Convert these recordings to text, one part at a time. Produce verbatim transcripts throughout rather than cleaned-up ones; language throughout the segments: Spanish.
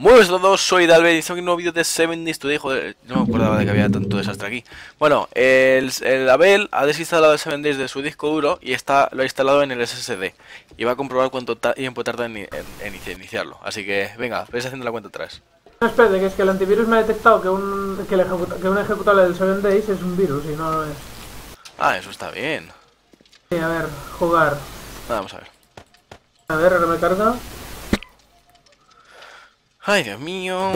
Muy buenos a todos, soy Dalbert y soy un nuevo vídeo de Seven Days Today. Joder, no me acordaba de que había tanto desastre aquí. Bueno, el, el Abel ha desinstalado el Seven Days de su disco duro y está, lo ha instalado en el S S D. Y va a comprobar cuánto tiempo tarda en, en, en iniciarlo. Así que, venga, vais haciendo la cuenta atrás. No, espérate, que es que el antivirus me ha detectado que un, que el ejecuta, que un ejecutable del Seven Days es un virus y no lo es. Ah, eso está bien. Sí, a ver, jugar. Vamos a ver. A ver, ahora me carga. Ay, Dios mío.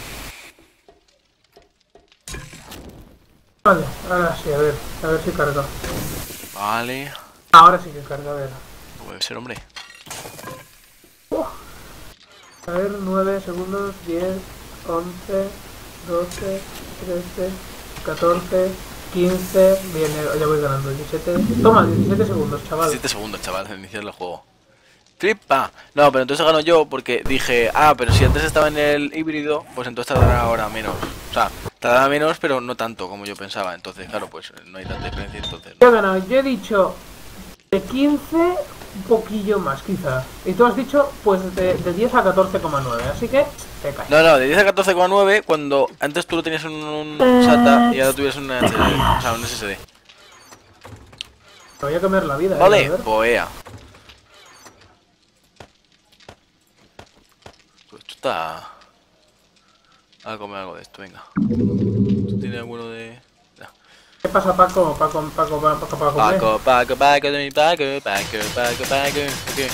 Vale, ahora sí, a ver, a ver si carga. Vale. Ahora sí que carga, a ver. Puede ser, hombre. Uh. A ver, nueve segundos, diez, once, doce, trece, catorce, quince, bien, ya voy ganando, diecisiete. Toma, diecisiete segundos, chaval. diecisiete segundos, chaval, en iniciar el juego. Flipa. No, pero entonces gano yo porque dije, ah, pero si antes estaba en el híbrido, pues entonces tardará ahora menos. O sea, tardará menos, pero no tanto como yo pensaba. Entonces, claro, pues no hay tanta diferencia. Entonces, Yo he ganado, yo he dicho de quince, un poquillo más quizás. Y tú has dicho, pues de, de diez a catorce coma nueve, así que te caes. no, no, de diez a catorce coma nueve cuando antes tú lo tenías en un, un SATA y ahora tuvieras un, H D, o sea, un S S D. Te voy a comer la vida, Vale, eh, poea. Pues esto está... A comer algo de esto, venga. ¿Tú tienes alguno de...? No. ¿Qué pasa, Paco? Paco, Paco, Paco, Paco, Paco, Paco, Paco, Paco, de mi Paco, Paco, Paco, Paco, ok.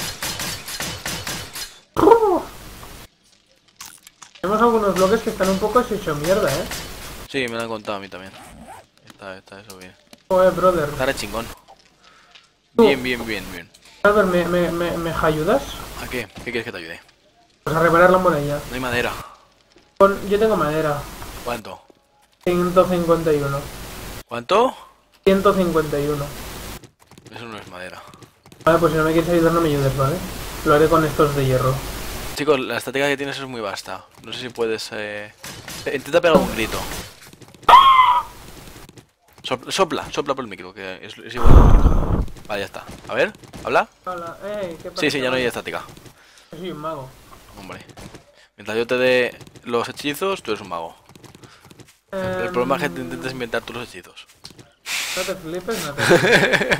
Tenemos algunos bloques que están un poco hecho mierda, eh. Sí, me lo han contado a mí también. Está, está eso bien. Joder, brother. Estará chingón. Bien, bien, bien, bien. Albert, ¿me, me, me, ¿me ayudas? ¿A qué? ¿Qué quieres que te ayude? Pues a reparar la muralla. No hay madera. Con, yo tengo madera. ¿Cuánto? ciento cincuenta y uno. ¿Cuánto? ciento cincuenta y uno. Eso no es madera. Vale, pues si no me quieres ayudar no me ayudes, ¿vale? Lo haré con estos de hierro. Chicos, la estática que tienes es muy vasta. No sé si puedes... Eh... Intenta pegar un grito. Sopla, sopla, sopla por el micro, que es, es igual al grito. Vale, ya está. A ver, ¿habla? Hola, hey, ¿qué pasa? Sí, sí, ya no hay estática. Yo soy un mago. Hombre. Mientras yo te dé los hechizos, tú eres un mago. El Um, problema es que te intentes inventar tú los hechizos. No te flipes, no te flipes.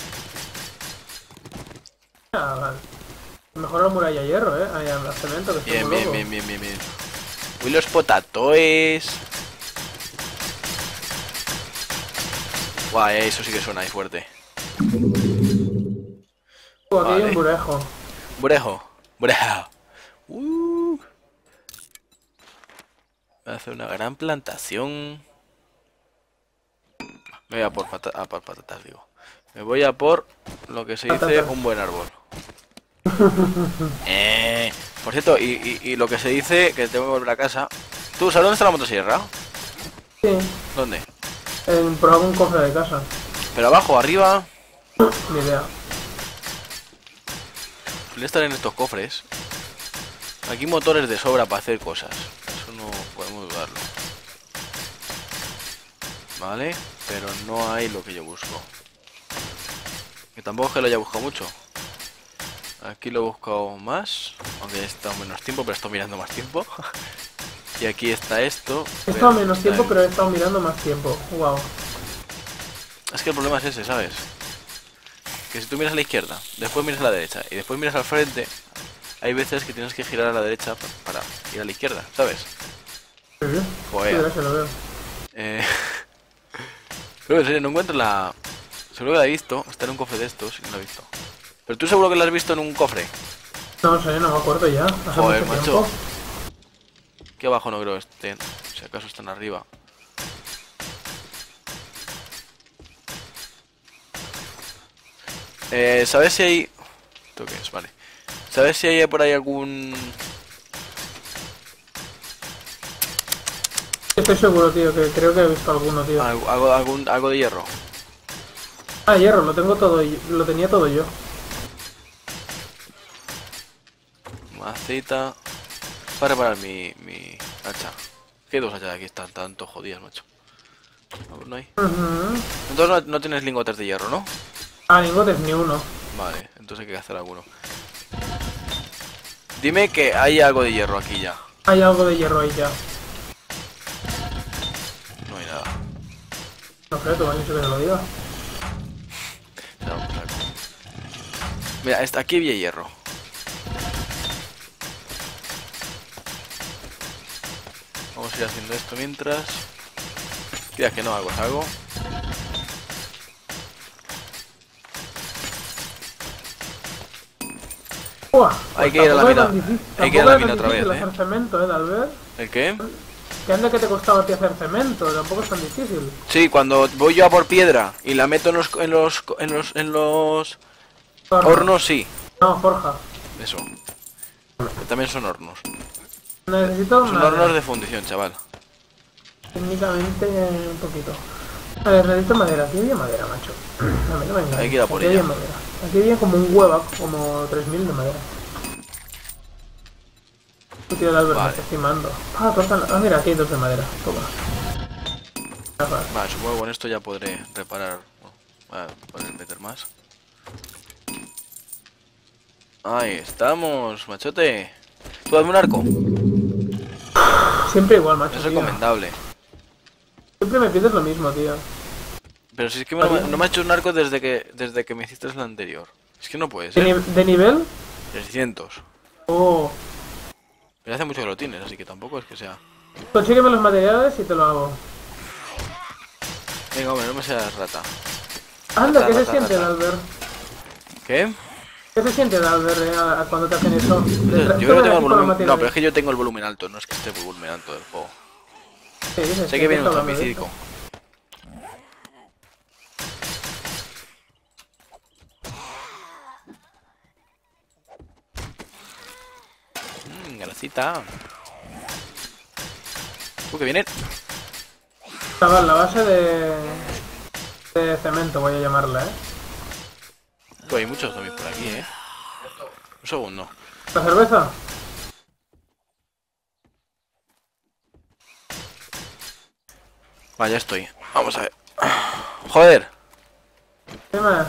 Ah, vale. Mejor la muralla hierro, eh. Ahí al cemento, que estoy Bien, muy bien, loco. bien, bien, bien, bien. Uy, los potatoes. Guau, eh, eso sí que suena ahí fuerte. Uh, aquí hay Vale. un burejo. Burejo. Burejo. Uh. Voy a hacer una gran plantación. Me voy a por, pata a por patatas, digo. Me voy a por lo que se dice Patatas. un buen árbol. eh, por cierto, y, y, y lo que se dice, que tengo que volver a casa. ¿Tú sabes dónde está la motosierra? Sí, ¿Dónde? en, por algún cofre de casa. Pero abajo, arriba. Ni idea. Suele estar en estos cofres. Aquí motores de sobra para hacer cosas. Eso no podemos dudarlo. Vale, pero no hay lo que yo busco. Que tampoco es que lo haya buscado mucho. Aquí lo he buscado más. Aunque he estado menos tiempo, pero he estado mirando más tiempo. Y aquí está esto. He estado menos está tiempo, en- pero he estado mirando más tiempo. Wow. Es que el problema es ese, ¿sabes? Que si tú miras a la izquierda, después miras a la derecha y después miras al frente, hay veces que tienes que girar a la derecha pa- para ir a la izquierda, ¿sabes? Sí, sí. Joder. Sí, ya se lo veo. Eh... Creo que en serio, no encuentro la... Seguro que la he visto, está en un cofre de estos y no la he visto. Pero tú seguro que la has visto en un cofre. No sé, no me acuerdo ya. Hace Joder, mucho macho. tiempo. Aquí abajo no creo que estén. Si acaso están arriba. Eh, ¿sabes si hay... ¿Esto qué es? Vale. ¿Sabes si hay por ahí algún... Estoy seguro, tío, que creo que he visto alguno, tío. Algo, algo, algún, algo de hierro? Ah, hierro, lo tengo todo, lo tenía todo yo. Maceta... Para reparar mi, mi hacha. ¿Qué dos hachas aquí están tanto jodidas, macho? No, no hay. Uh-huh. Entonces no, no tienes lingotes de hierro, ¿no? Ah, lingotes ni uno. Vale, entonces hay que hacer alguno. Dime que hay algo de hierro aquí ya. Hay algo de hierro ahí ya. No hay nada. No sé, tú me has dicho que te lo diga. No, pues algo. Mira, está aquí había hierro. Vamos a ir haciendo esto mientras. Mira que no hago, algo. Uah, Hay pues que ir a la tampoco era mina. tan difícil- Hay que ir a tampoco la era mina tan otra vez, difícil eh. hacer cemento, eh, Albert. ¿El qué? ¿Qué anda que te costaba a ti hacer cemento? Tampoco es tan difícil. Sí, cuando voy yo a por piedra y la meto en los en los en los en los Horno. hornos, sí. No, forja. Eso. Que también son hornos. Necesito Son madera. hornos de fundición, chaval. Técnicamente eh, un poquito. A ver, necesito madera. Aquí había madera, macho. No, me- no me engañes. Hay que ir a por Aquí había ella. madera. Aquí había como un huevo, como tres mil de madera. Tu tío de Albert Vale. me está estimando. Ah, cortan. Ah, mira, aquí hay dos de madera. Toma. Rafa. Vale, supongo que con esto ya podré reparar. Bueno, voy a poder meter más. Ahí estamos, machote. Tú dame un arco. Siempre igual, macho. Es tío. recomendable. Siempre me pides lo mismo, tío. Pero si es que me- no me ha hecho un arco desde que desde que me hiciste el anterior. Es que no puede ¿De, ser. ni- de nivel? trescientos. Oh. Pero hace mucho que lo tienes, así que tampoco es que sea. Consígueme los materiales y te lo hago. Venga, hombre, no me seas rata. Anda, Rata, ¿qué se rata, siente, rata. Albert? ¿Qué? ¿Qué se siente, Albert, eh, a- a cuando te hacen eso? Yo creo que tengo el volumen. No, pero es que yo tengo el volumen alto, no es que esté el volumen alto del juego. Sé que viene un zombicidico. Mmm, grasita. Uh, que vienen. Chaval, la base de... de cemento voy a llamarla, ¿eh? Uh, hay muchos zombies por aquí, eh. Un segundo. ¿La cerveza? Vale, ya estoy. Vamos a ver. Joder. Dime.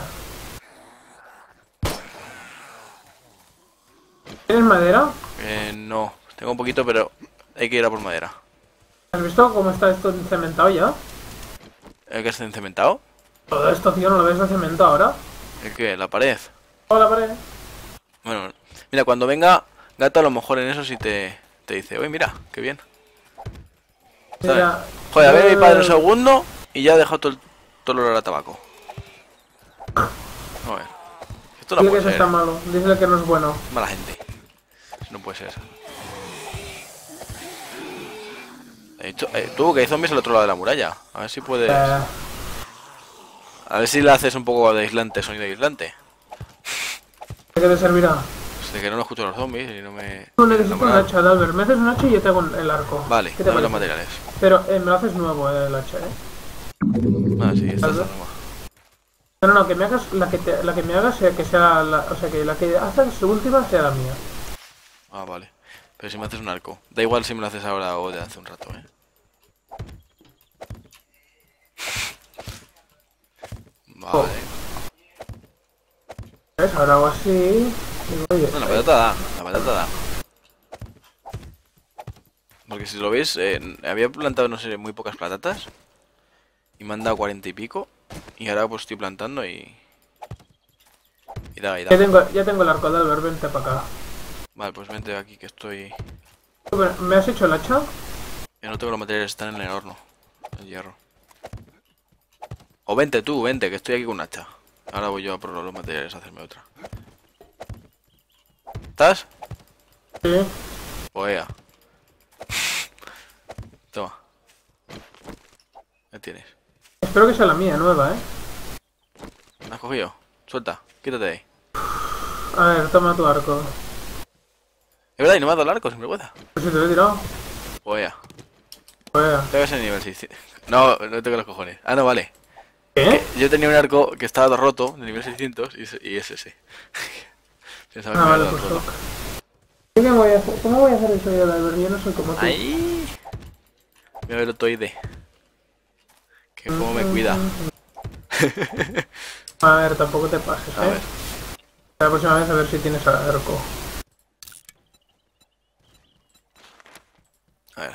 ¿Tienes madera? Eh, no. Tengo un poquito, pero hay que ir a por madera. ¿Has visto cómo está esto cementado ya? ¿El que está encementado? Todo esto, tío, ¿no lo ves de cemento ahora? ¿El qué? ¿La pared? Hola, pared. Bueno, mira, cuando venga Gato a lo mejor en eso sí te, te dice, oye, mira, qué bien. Mira, Joder, a ver mi padre un eh, segundo y ya ha dejado todo el, todo el olor a tabaco. A ver. Esto no Dile que puede eso ser. está malo. Dile que no es bueno. Mala gente. No puede ser. He dicho, eh, tú, que hay zombies al otro lado de la muralla. A ver si puedes... Eh, A ver si le haces un poco de aislante, sonido aislante. ¿De qué te servirá? Pues de que no lo escucho a los zombies y no me... No, me necesito un enamoran. hacha, Albert. Me haces un hacha y yo te hago el arco. Vale, ¿Qué te dame los parece? materiales. Pero eh, me lo haces nuevo, eh, el hacha, ¿eh? Ah, sí, esta es la ¿Albert? nueva. No, no, no, que me hagas, la que, te, la que me hagas sea que sea la, o sea, que la que hagas su última sea la mía. Ah, vale. Pero si me haces un arco. Da igual si me lo haces ahora o de hace un rato, eh. Vale. ¿Ves? Ahora hago así. Digo, oye, No, la patata da, la patata da. Porque si lo veis, eh, había plantado, no sé, muy pocas patatas. Y me han dado cuarenta y pico. Y ahora pues estoy plantando y... Y da, y ya da. tengo, ya tengo el arco de Albert, vente para acá. Vale, pues vente aquí que estoy... Bueno, ¿me has hecho el hacha? Ya no tengo los materiales, están en el horno. El hierro. O vente tú, vente, que estoy aquí con un hacha. Ahora voy yo a por los materiales a hacerme otra. ¿Estás? Sí. Pues ya. Toma. Ya tienes. Espero que sea la mía, nueva, ¿eh? ¿Me has cogido? Suelta, quítate de ahí. A ver, toma tu arco. Es verdad, y no me ha dado el arco, sin vergüenza. Pues si te lo he tirado. Pues ya. Pues, Tengo ese nivel seiscientos. No, no tengo los cojones. Ah, no, vale. ¿qué? Yo tenía un arco que estaba roto, de nivel seiscientos, y, ese- y es ese. Pensaba que Ah, me vale, había pues dado roto. toca. ¿Qué voy a hacer? ¿Cómo voy a hacer eso yo, Albert? Yo no soy como tú. ¡Ay! Mira el otoide. Que cómo me cuida. A ver, tampoco te pases, A ¿eh? ver. La próxima vez a ver si tienes arco.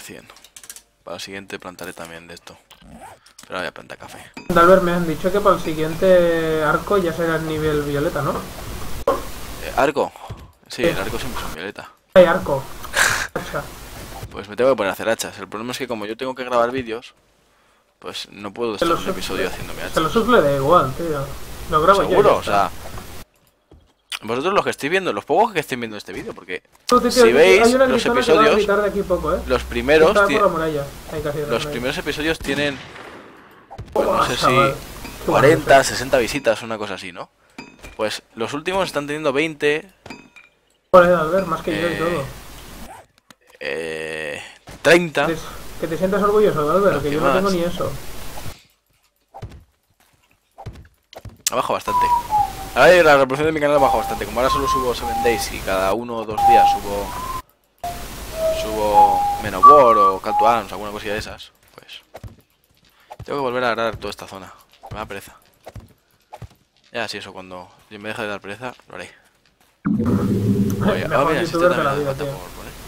cien. Para el siguiente plantaré también de esto. Pero ahora voy a plantar café. Dalbert, me han dicho que para el siguiente arco ya será el nivel violeta, ¿no? Eh, ¿Arco? Sí, el arco siempre es un violeta. Hay arco. Hacha. Pues me tengo que poner a hacer hachas. El problema es que como yo tengo que grabar vídeos, pues no puedo estar un episodio haciéndome hachas. Se lo sufle da igual, tío. Lo grabo yo. Seguro, o sea... Vosotros los que estáis viendo, los pocos que estéis viendo este vídeo, porque No, tío, si tío, veis hay una los listona que va a episodios, gritar de aquí poco, ¿eh? los primeros, Está ti- por la muralla. Ahí casi los dorme. primeros episodios tienen, pues no Buah, sé si chaval. Qué cuarenta, bueno, sesenta visitas, una cosa así, ¿no? Pues los últimos están teniendo veinte, Joder, Dalbert, más que yo y Eh, todo. eh, treinta. Que te- Que te sientas orgulloso, Dalbert, Lo que que yo no tengo más. ni eso. Ha bajado bastante. Ahora la reproducción de mi canal ha bajado bastante. Como ahora solo subo seven days y cada uno o dos días subo subo Menowar o Call to Arms, alguna cosilla de esas, pues tengo que volver a arar toda esta zona. Me da pereza. Ya, sí, eso cuando yo me deje de dar pereza, lo haré. Oye, ah, Mejor mira, si youtuber este de la también vida, me falta tío. por poner.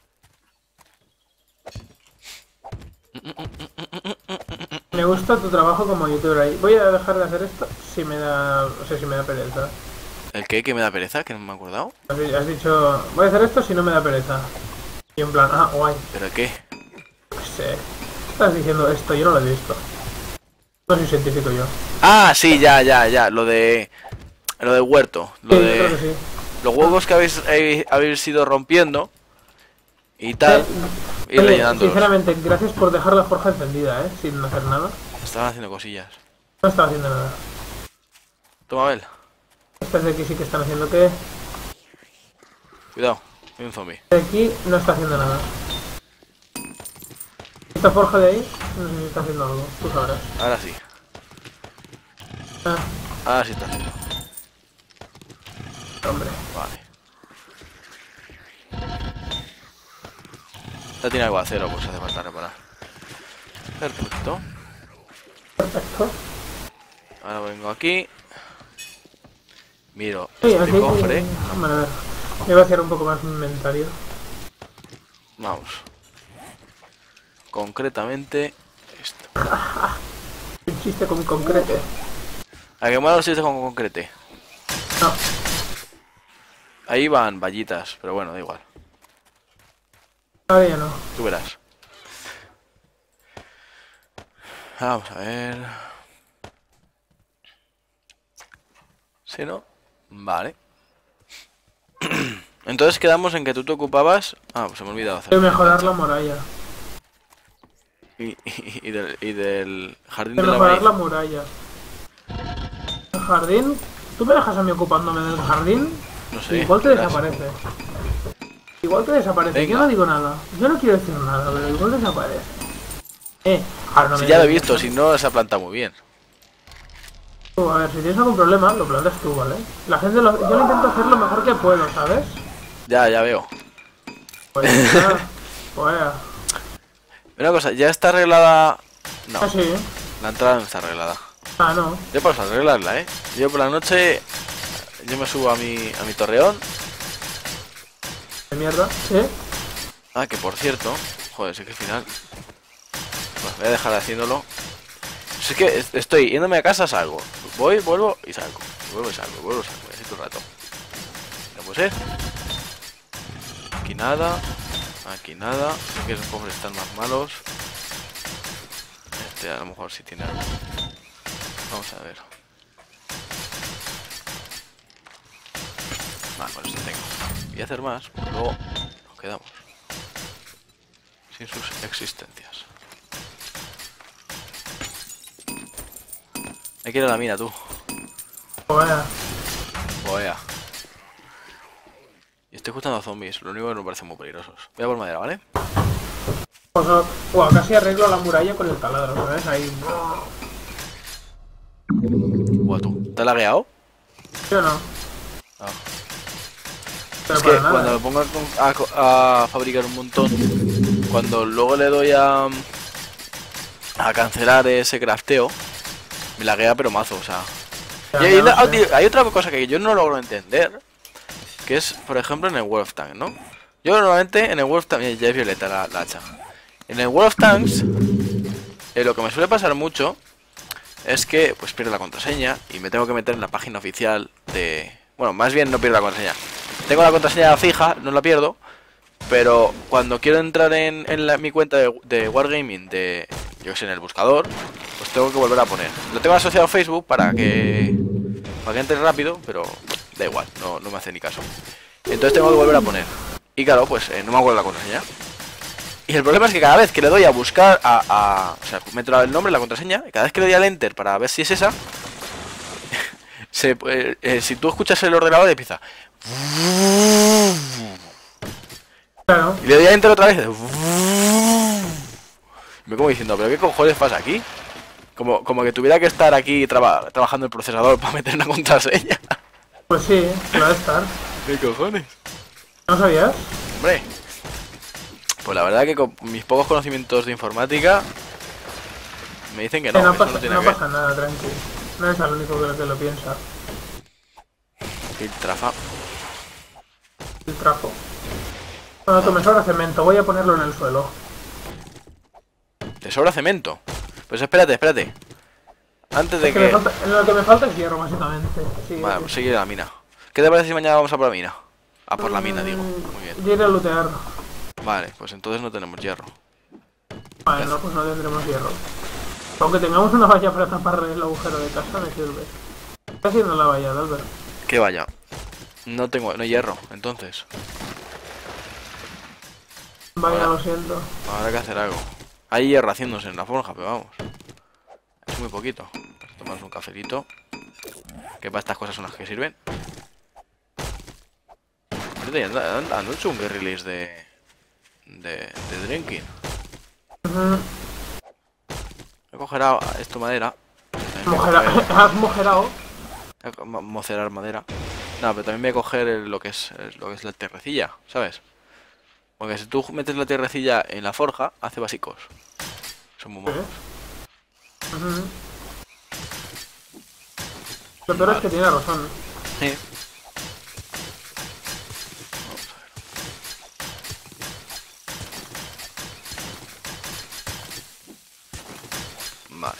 Me gusta tu trabajo como youtuber ahí. Voy a dejar de hacer esto si me da... O sea, si me da pereza. ¿El qué? ¿Que me da pereza? ¿Que no me he acordado? Has di- has dicho, voy a hacer esto si no me da pereza. Y en plan, ah, guay. ¿Pero qué? No sé. Estás diciendo esto, yo no lo he visto. No soy científico yo. Ah, sí, ya, ya, ya. Lo de... Lo del huerto. Lo Sí, yo de... creo que sí. Los huevos que habéis, eh, habéis ido rompiendo y tal, Eh, ir oye, rellenándolos. sinceramente, gracias por dejar la forja encendida, ¿eh? Sin hacer nada. Estaban haciendo cosillas. No estaba haciendo nada. Toma, Abel. Estas de aquí sí que están haciendo que... Cuidado, hay un zombie. De aquí no está haciendo nada. Esta forja de ahí, no sé si está haciendo algo. Tú sabrás. Ahora sí. Ah, Ahora sí está haciendo. hombre. Vale. Ya tiene algo a cero, pues hace falta reparar. Perfecto. Perfecto. Ahora vengo aquí. Miro Sí, este aquí... cofre. Hombre, a ver. Me voy a hacer un poco más mi inventario. Vamos. Concretamente esto. Un chiste con concreto. ¿A qué mola los chistes con concrete? No. Ahí van vallitas, pero bueno, da igual. Ahora ya no. Tú verás. Vamos a ver. ¿Sí, no? Vale. Entonces quedamos en que tú te ocupabas... Ah, pues se me ha olvidado hacer. Quiero mejorar la muralla. Y, y, y del, y del jardín Quiero de la mejorar maíz. la muralla. ¿El jardín? ¿Tú me dejas a mí ocupándome del jardín? No sé. Igual te verás. desaparece. Igual te desaparece. Venga. Yo no digo nada. Yo no quiero decir nada, pero igual desaparece. Eh, ahora no Si me ya lo he digas visto, eso. si no se ha plantado muy bien. Tú, a ver, si tienes algún problema, lo plantas tú, ¿vale? La gente lo... Yo lo intento hacer lo mejor que puedo, ¿sabes? Ya, ya veo. Pues ya. Pues ya. Una cosa, ¿ya está arreglada? No, Ah, sí. la entrada no está arreglada. Ah, no. Yo puedo arreglarla, ¿eh? Yo por la noche... Yo me subo a mi, a mi torreón. De mierda. Sí. Ah, que por cierto... Joder, sí que al final... Pues voy a dejar haciéndolo. Si es que es- estoy yéndome a casa, salgo. Voy, vuelvo y salgo. Vuelvo y salgo, vuelvo y salgo. Y así todo el rato. No puede ser. Aquí nada. Aquí nada. Sé que esos cofres están más malos. Este a lo mejor sí tiene algo. Vamos a ver. Vale, con esto tengo. Voy a hacer más, porque luego nos quedamos sin sus existencias. Hay que ir a la mina, tú. Pues ya. Boea. Y estoy escuchando a zombies, lo único que me parecen muy peligrosos. Voy a por madera, ¿vale? Pues, wow, casi arreglo la muralla con el taladro, ¿sabes? Ahí... Buah, tú. ¿Te ha lagueado? ¿Sí o no? Ah. Pero Es que para nada. cuando me pongo a, con- a co- a fabricar un montón, cuando luego le doy a... a cancelar ese crafteo, me laguea pero mazo, o sea... Ya, Y hay, ya lo una- sé. hay otra cosa que yo no logro entender, que es, por ejemplo, en el Wolf Tank, ¿no? Yo normalmente en el Wolf Tank, ya es violeta la, la hacha. En el World of Tanks, eh, lo que me suele pasar mucho es que pues pierdo la contraseña y me tengo que meter en la página oficial de... Bueno, más bien no pierdo la contraseña. Tengo la contraseña fija, no la pierdo, pero cuando quiero entrar en, en la, mi cuenta de, de Wargaming, de, yo que sé, en el buscador, pues tengo que volver a poner. Lo tengo asociado a Facebook para que, para que entre rápido, pero da igual, no, no me hace ni caso. Entonces tengo que volver a poner. Y claro, pues eh, no me acuerdo la contraseña. Y el problema es que cada vez que le doy a buscar a... a o sea, meto el nombre, la contraseña, y cada vez que le doy al enter para ver si es esa, se, eh, eh, si tú escuchas el ordenador empieza... Claro. Y le doy a enter otra vez. Me como diciendo, ¿pero qué cojones pasa aquí? Como, como que tuviera que estar aquí traba, trabajando el procesador para meter una contraseña. Pues sí, puede estar. ¿Qué cojones? ¿No sabías? Hombre, pues la verdad que con mis pocos conocimientos de informática me dicen que no, Que no eso pasa, no tiene no que ver. pasa nada, tranqui. No es el único que lo, que lo piensa. Filtrafa. El trapo. Bueno, que me sobra cemento, voy a ponerlo en el suelo. ¿Te sobra cemento? Pues espérate, espérate. Antes de Es que me que... falta, lo que me falta es hierro, básicamente. Sí, Vale, sí. pues sigue la mina. ¿Qué te parece si mañana vamos a por la mina? A por la mina, digo. Mm, Muy bien. Yo iré a lootear. Vale, pues entonces no tenemos hierro. Vale, no, pues no tendremos hierro. Aunque tengamos una valla para tapar el agujero de casa, me sirve. ¿Qué está haciendo la valla, Albert? Que vaya. No tengo, no hay hierro, entonces. Vaya, Ahora. lo siento. Habrá que hacer algo. Hay hierro haciéndose en la forja, pero vamos. Es muy poquito. Tomamos un cafelito. Que para estas cosas son las que sirven. ¿Han, han, han hecho un release de... De, de drinking? Uh-huh. Voy a coger a, a esto madera. Mojera, ¿has mojerado? Voy a mo- mocerar madera. No, pero también voy a coger el- lo que es el- lo que es la tierrecilla, ¿sabes? Porque si tú metes la tierrecilla en la forja, hace básicos. Son muy malos. Uh-huh. Lo peor es que tiene razón. Sí. Vale.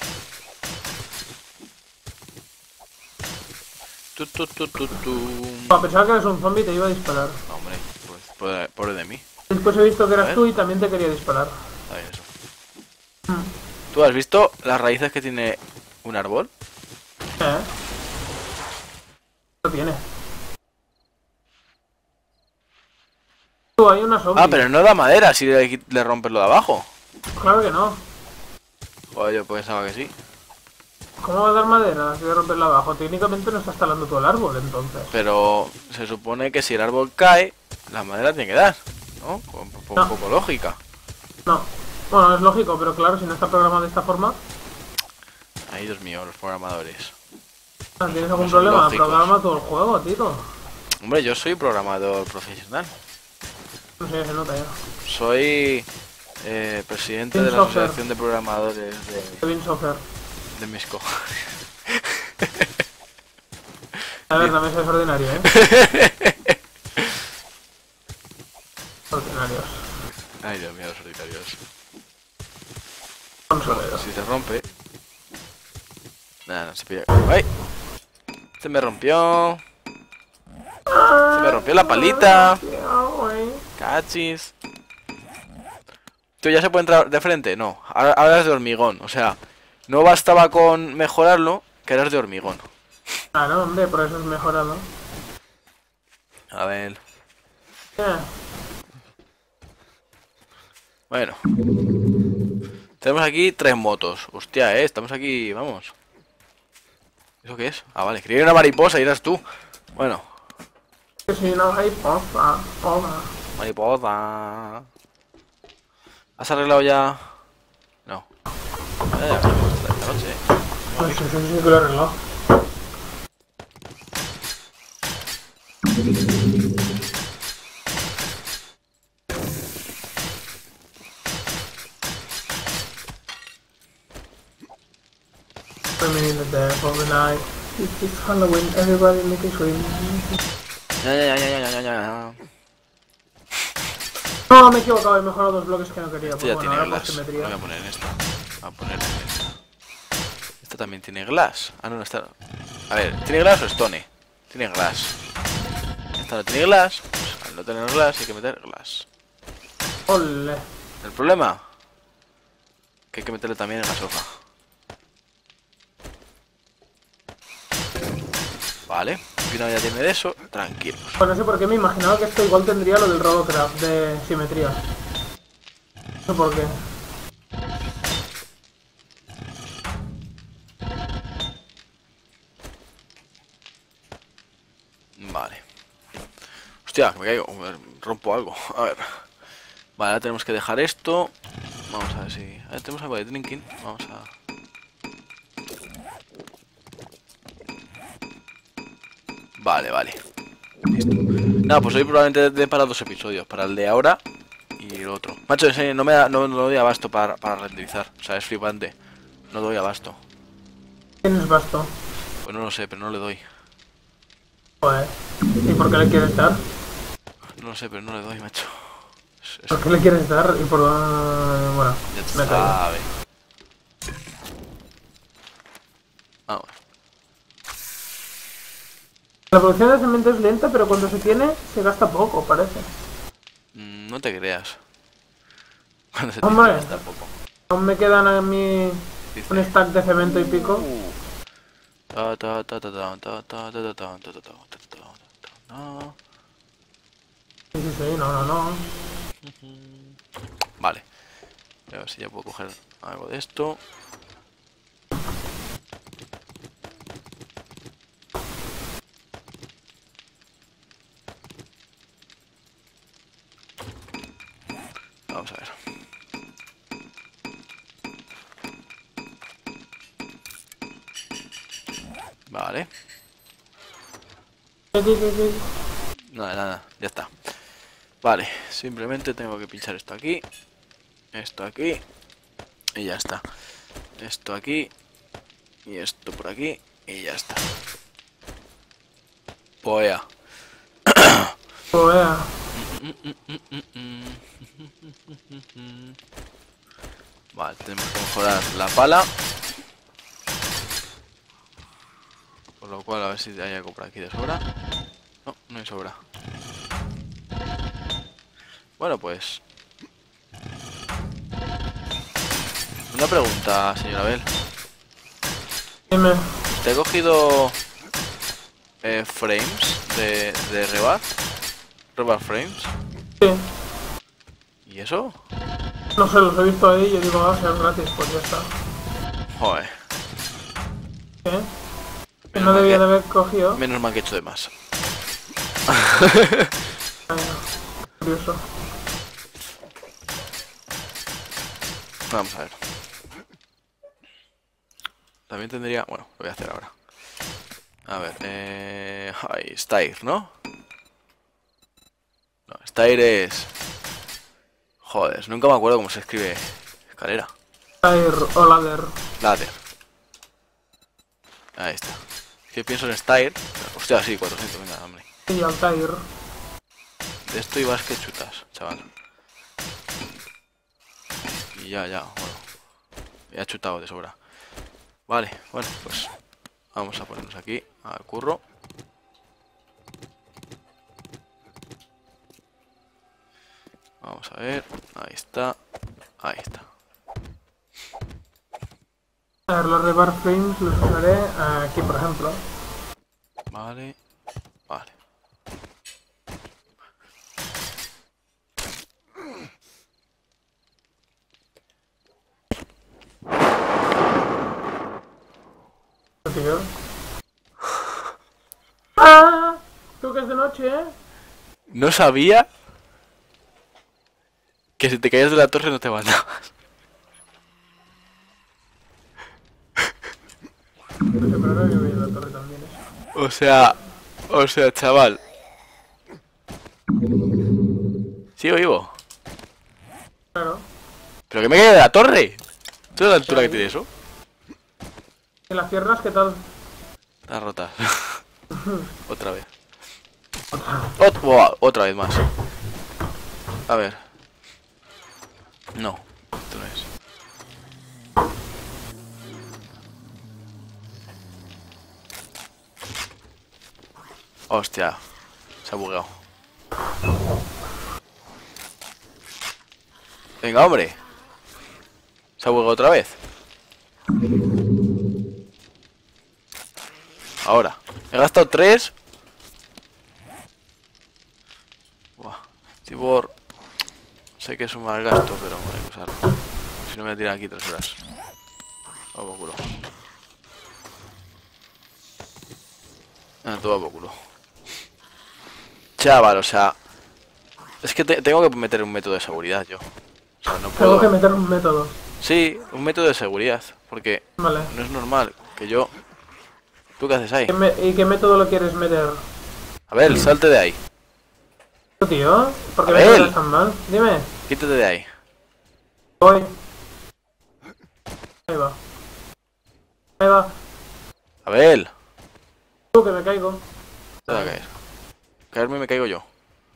Tu, tu, tu, tu, tu. A pensar que eres un zombie te iba a disparar. Hombre, pues pobre, pobre de mí. Después he visto que A eras ver. tú y también te quería disparar. Está bien eso. Mm. ¿Tú has visto las raíces que tiene un árbol? ¿Eh? Lo tiene. Tú, hay una zombie. Ah, pero no da madera si le, le rompes lo de abajo. Claro que no. Joder, yo pensaba que sí. ¿Cómo va a dar madera si de romperla abajo? Técnicamente no estás talando todo el árbol, entonces. Pero se supone que si el árbol cae, la madera tiene que dar, ¿no? Con un poco, No. un poco lógica. No. Bueno, es lógico, pero claro, si no está programado de esta forma, Ay, Dios mío, los programadores. ¿tienes algún No son problema? lógicos. Programa todo el juego, tío. Hombre, yo soy programador profesional. No sé, se nota ya. Soy eh, presidente Team de la Software. Asociación de Programadores de, Kevin Software. de mis cojones. A ver, también es ordinario, ¿eh? Ordinarios. Ay, Dios mío, los ordinarios. Consoleros. Si se rompe... Nada, no se pilla. ¡Ay! Se me rompió. Se me rompió la palita. Cachis. ¿Tú ya se puede entrar de frente? No, ahora, ahora es de hormigón. O sea, no bastaba con mejorarlo, que eras de hormigón. Claro, hombre, por eso es mejorado. A ver. Eh, Bueno. Tenemos aquí tres motos. Hostia, eh, estamos aquí, vamos. ¿Eso qué es? Ah, vale, creí una mariposa y eras tú. Bueno, que si no hay poza, hola. mariposa. ¿Has arreglado ya? No. Eh, ya veremos esta noche, eh. Pues eso sí que lo he arreglado. Swimming in the dead of the night. It is Halloween, everybody make a swim. Ya, ya, ya, ya, ya, ya, ya. No, me he equivocado, he mejorado dos bloques que no quería. Esto Pues ya bueno, tiene ahora por glass. Lo simetría. voy a poner en esta. Voy a poner en esta. Esta también tiene glass. Ah, no, no está. A ver, ¿tiene glass o stone? Tiene glass. Esta no tiene glass. Pues al no tener glass hay que meter glass. Ole. El problema que hay que meterle también en la soja. Vale, y una vez ya tiene de eso, tranquilos. Pues no sé por qué me imaginaba que esto igual tendría lo del Robocraft de simetría. No sé por qué. Vale. Hostia, que me caigo, me rompo algo. A ver. Vale, ahora tenemos que dejar esto. Vamos a ver si... A ver, tenemos algo de drinking. Vamos a... Vale, vale. Listo. Nada, pues hoy probablemente dé para dos episodios. Para el de ahora y el otro. Macho, en serio, no me da, no, no doy abasto para, para renderizar. O sea, es flipante. No doy abasto. Tienes basto. Pues no lo sé, pero no le doy. Joder. ¿Y por qué le quieres dar? No lo sé, pero no le doy, macho. Es, es... ¿Por qué le quieres dar? Y por... Uh, bueno, Ya te me he caído. sabe. Vamos. La producción de cemento es lenta, pero cuando se tiene, se gasta poco, parece. Mm, no te creas. Cuando se Hombre. tiene hasta poco. Aún me quedan a mí Dice. un stack de cemento y pico. Uh. Ta, ta, ta, ta, ta, ta, ta, ta, ta, ta, ta, ta, ta, ta, ta. Sí, sí, sí, no, no, no. Vale. A ver si ya puedo coger algo de esto. Vamos a ver. Vale. Sí, sí, sí, sí. Nada, nada, ya está. Vale, simplemente tengo que pinchar esto aquí. Esto aquí. Y ya está. Esto aquí. Y esto por aquí. Y ya está. Poea. Joder. Vale, tenemos que mejorar la pala. Por lo cual a ver si hay algo por aquí de sobra. No, no hay sobra. Bueno, pues... Una pregunta, señora Abel. Dime. ¿Te he cogido eh, frames de, de Rebar? Rebar frames. Sí. ¿Y eso? No sé, los he visto ahí y yo digo, ah, serán gratis, pues ya está. Joder. ¿Qué? Que Menos no mal debía que- de haber cogido. Menos mal que he hecho de más. Ay, curioso. Vamos a ver. También tendría... Bueno, lo voy a hacer ahora. A ver, eh... Ay, Stair, ¿no? No, Stair es... Joder, nunca me acuerdo cómo se escribe escalera. Air o ladder. Ladder. Ahí está. Es que pienso en Stair. Hostia, sí, cuatrocientos, venga, hombre. Y Altair. De esto ibas que chutas, chaval. Y ya, ya, bueno. Ya he chutado de sobra. Vale, bueno, pues vamos a ponernos aquí al curro. Vamos a ver, ahí está, ahí está. A ver, los rebar frames los usaré aquí, por ejemplo. Vale, vale. Tío. ¡Ah! Tú que es de noche, ¿eh? No sabía que si te caías de la torre no te matabas. No sé, pero ahora yo veo la torre también, ¿eh? O sea, o sea, chaval. Sigo vivo. Claro. Pero que me caí de la torre. ¿Tú la altura que tiene eso? ¿Y las piernas qué tal? Están rotas. Otra vez. Ot- buah, otra vez más. A ver. No, esto no es. Hostia, se ha bugueado. Venga, hombre. Se ha bugueado otra vez. Ahora. He gastado tres. Buah. Tibor. Sé que es un mal gasto, pero voy a usarlo. Si no me tiran aquí tres horas. Va por culo. Ah, todo va por culo. Chaval, o sea... Es que te tengo que meter un método de seguridad yo. O sea, no puedo... Tengo que meter un método. Sí, un método de seguridad. Porque Vale. no es normal que yo... ¿Tú qué haces ahí? ¿Qué me- ¿Y qué método lo quieres meter? A ver, salte de ahí. Tío, ¿por qué A me ver. tratas tan mal? Dime. Quítate de ahí. Voy. Ahí va. Ahí va. A ver. Tú, que me caigo. Te va a caer. Caerme me caigo yo.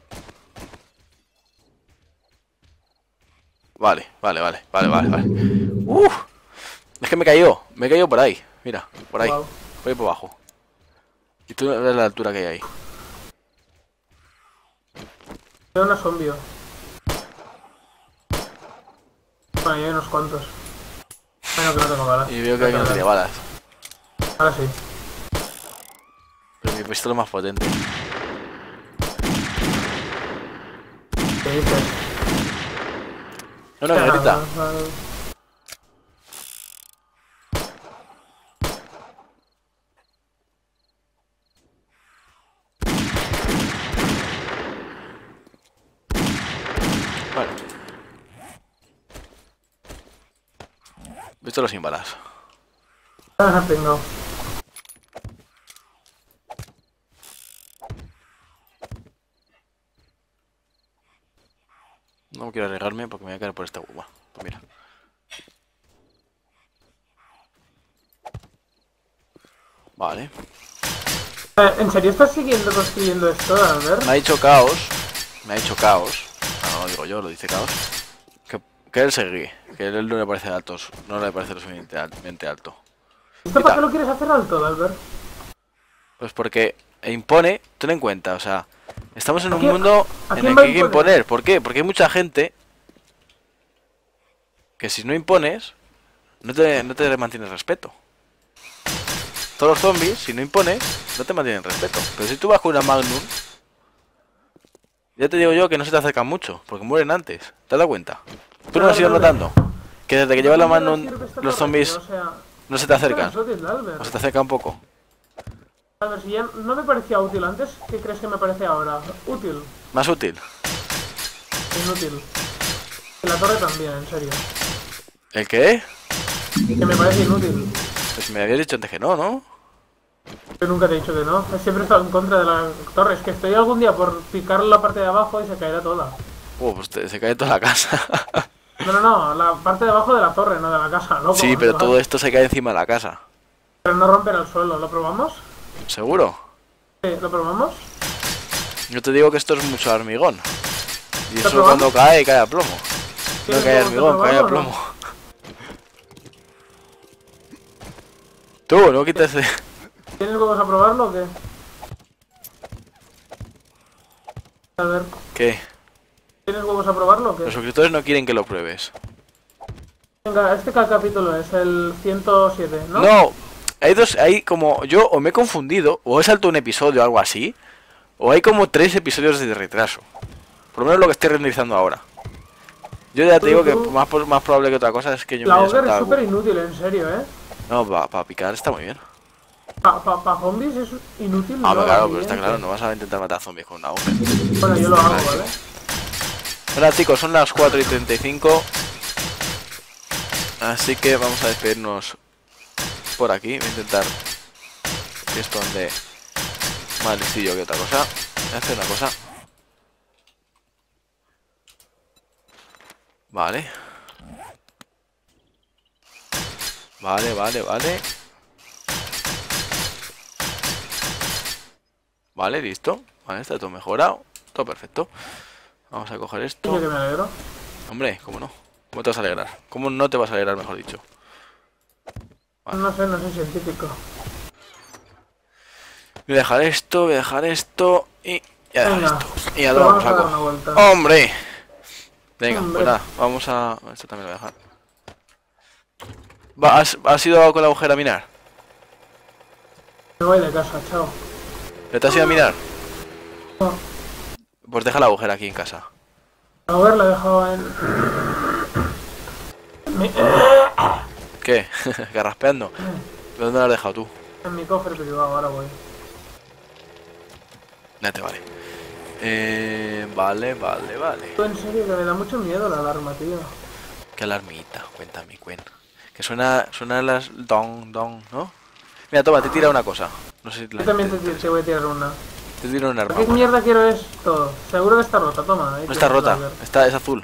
Vale, vale, vale, vale, vale, vale. Uf. Es que me cayó. Me he caído por ahí. Mira, por ahí. Wow. Por ahí por abajo. Y tú ves la altura que hay ahí. Veo una zombie. Bueno, ahí hay unos cuantos. Bueno, que no tengo balas. Y veo que alguien no tiene balas. Ahora sí. Pero mi pistola es más potente. ¿Qué dices? No, no, que grita. Vale. Pistola sin balas. Ah, tengo. No quiero arriesgarme porque me voy a caer por esta uva. Pues mira. Vale. Eh, ¿En serio estás siguiendo construyendo esto, Albert? Me ha dicho Caos. Me ha dicho Caos. Ah, no lo digo yo, lo dice Caos. Que, que él seguí. Que él no le parece alto. No le parece lo suficientemente alto. ¿Esto para qué lo quieres hacer alto, Albert? Pues porque impone, ten en cuenta, o sea, estamos en un quién- mundo a en quién el va que a hay que imponer? imponer. ¿Por qué? Porque hay mucha gente que si no impones, no te, no te mantienes respeto. Todos los zombies, si no impones, no te mantienen respeto. Pero si tú vas con una Magnum, ya te digo yo que no se te acercan mucho, porque mueren antes. ¿Te has dado cuenta? ¿Tú no lo has ido notando? Que desde que llevas la Magnum, los zombies O sea, no se te acercan. es útil, Albert. O se te acercan un poco. A ver, si ya no me parecía útil antes, ¿qué crees que me parece ahora? Útil, Más útil. inútil. Y la torre también, en serio. ¿El qué? Que me parece inútil. Pues me habías dicho antes que no, ¿no? Yo nunca te he dicho que no. Siempre he estado en contra de la torre. Es que estoy algún día por picar la parte de abajo y se caerá toda. Uh, pues te- se cae toda la casa. No, no, no. La parte de abajo de la torre, no de la casa, loco. Sí, pero todo esto se cae encima de la casa. Pero no romper el suelo. ¿Lo probamos? ¿Seguro? Sí, ¿lo probamos? Yo te digo que esto es mucho hormigón. Y ¿Lo eso probamos? cuando cae, cae a plomo. No ¿Tienes cae huevos de hormigón, cae a probarlo o no? plomo. Tú, no quites de... ¿Tienes huevos a probarlo o qué? A ver, ¿Qué? ¿tienes huevos a probarlo o qué? Los suscriptores no quieren que lo pruebes. Venga, este ca- capítulo es el ciento siete, ¿no? No, hay dos, hay como... Yo o me he confundido, o he saltado un episodio o algo así, o hay como tres episodios de retraso. Por lo menos lo que estoy renderizando ahora. Yo ya te digo que más, po- más probable que otra cosa es que yo La me haya Ogre es saltado súper algo. inútil, en serio, ¿eh? No, para picar está muy bien. Para pa, pa zombies es inútil. Ah, no, pero claro, ni pero está bien. claro, no vas a intentar matar zombies con una hoja. Bueno, yo lo hago, ¿vale? Hola chicos, son las cuatro y treinta y cinco. Así que vamos a despedirnos por aquí. Voy a intentar que esto ande más listillo que otra cosa. Voy a hacer una cosa. Vale. Vale, vale, vale. Vale, listo. Vale, está todo mejorado. Todo perfecto. Vamos a coger Yo esto. que me alegro. Hombre, cómo no. ¿Cómo te vas a alegrar? ¿Cómo no te vas a alegrar, mejor dicho? Vale. No sé, no soy científico. Voy a dejar esto, voy a dejar esto y ya dejar Venga, esto. Y ya te lo vamos a dar saco. una vuelta. ¡Hombre! Venga, Hombre. pues nada, vamos a... Esto también lo voy a dejar. Va, ¿has, has ido con la agujera a minar? Me voy de casa, chao. ¿Pero te has ido a minar? No. Pues deja la agujera aquí en casa. A ver, la he dejado en... En mi... ¿Qué? ¿Garraspeando? ¿Dónde la has dejado tú? en mi cofre privado, ahora voy. Ya te vale. Eh, vale, vale, vale. Tú, en serio, que me da mucho miedo la alarma, tío. Qué alarmita, cuéntame, cuen. Que suena, suena las don, don, ¿no? Mira, toma, te tira una cosa. No sé si Yo la, también te, te, te voy a tirar una. te tiro un arma. ¿Qué mierda quiero esto? Seguro que está rota, toma. ahí No está tienes rota, el Lauger. está, es azul.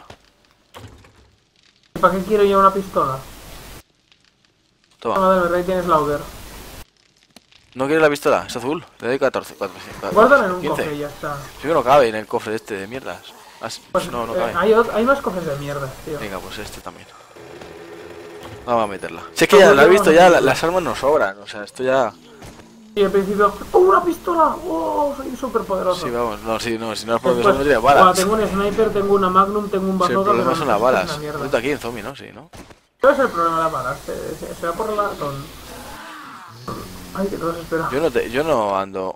¿Y para qué quiero yo una pistola? Toma. Toma, de verdad, ahí tienes Lauger. ¿No quieres la pistola? Es azul. Te doy catorce, cuatro, cinco, Guárdala en un quince. cofre y ya está. Sí que no cabe en el cofre este de mierdas. Ah, sí, Pues, no, no eh, cabe. hay, ot- hay más cofres de mierda, tío. Venga, pues este también. Vamos a meterla. Si es que ya lo has visto, ya la- las armas nos sobran. O sea, esto ya... Y al principio, ¡oh, una pistola! ¡Oh, soy súper poderoso! Sí, vamos. No, sí, no, si no es porque Después, no tiene buah, balas. tengo un sniper, tengo una magnum, tengo un Sí, el bazooka, problema pero son las esto es balas. una mierda. Esto aquí en zombie, ¿no? Sí, ¿no? ¿Cuál es el problema de las balas? Se, se, se va por la... Con... Ay, que no se espera. Yo no, te, yo no ando...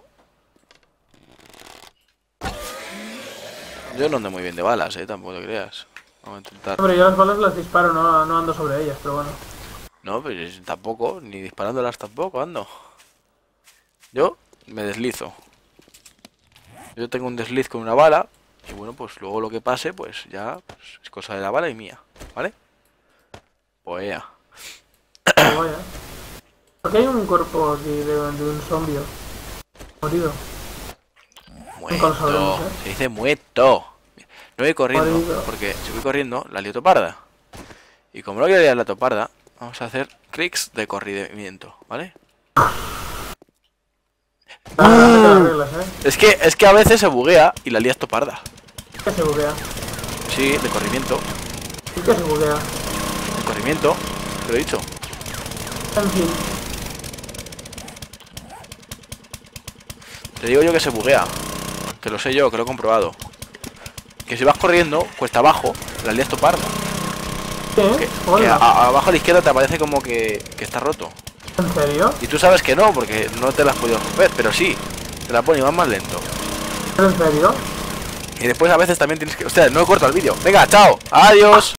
Yo no ando muy bien de balas, eh, tampoco te creas. Vamos a intentar... Hombre, yo las balas las disparo, no, no ando sobre ellas, pero bueno. No, pues tampoco, ni disparándolas tampoco ando. Yo me deslizo. Yo tengo un desliz con una bala. Y bueno, pues luego lo que pase, pues ya pues, es cosa de la bala y mía, ¿vale? Pues ya. Pero vaya. Porque hay un cuerpo aquí de, de un zombie morido. Nunca lo sabremos, Muerto. ¿eh? Se dice muerto. No voy corriendo, Morido. porque si voy corriendo, la lío toparda. Y como no quiero liar la toparda, vamos a hacer clics de corrimiento, ¿vale? Ah, no te las reglas, ¿eh? Es que, es que a veces se buguea y la lías toparda. ¿Qué se buguea? Sí, de corrimiento. ¿Y qué se buguea? De corrimiento, te lo he dicho. En fin. Te digo yo que se buguea. Que lo sé yo, que lo he comprobado. Que si vas corriendo, cuesta abajo, la lías toparda. ¿Qué? Que, que Hola. a- abajo a la izquierda te aparece como que, que está roto. ¿En serio? Y tú sabes que no, porque no te la has podido romper, pero sí, te la pone y vas más lento. ¿Pero en serio? Y después a veces también tienes que... Hostia, no he cortado el vídeo. Venga, chao, adiós.